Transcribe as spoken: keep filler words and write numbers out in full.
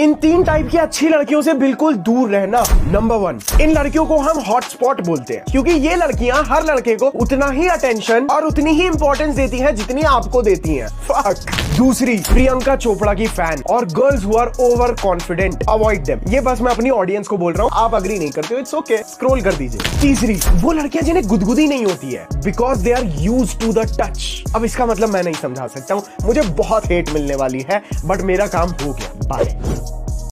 इन तीन टाइप की अच्छी लड़कियों से बिल्कुल दूर रहना। नंबर वन, इन लड़कियों को हम हॉटस्पॉट बोलते हैं, क्योंकि ये लड़कियां हर लड़के को उतना ही अटेंशन और उतनी ही इंपॉर्टेंस देती हैं जितनी आपको देती हैं। फक। दूसरी, प्रियंका चोपड़ा की फैन और girls who are over confident, avoid them. ये बस मैं अपनी ऑडियंस को बोल रहा हूँ, आप अग्री नहीं करते हो, इट्स ओके, स्क्रॉल कर दीजिए। तीसरी, वो लड़कियां जिन्हें गुदगुदी नहीं होती है because they are used to the touch. अब इसका मतलब मैं नहीं समझा सकता हूँ, मुझे बहुत हेट मिलने वाली है, बट मेरा काम हो गया। बाय।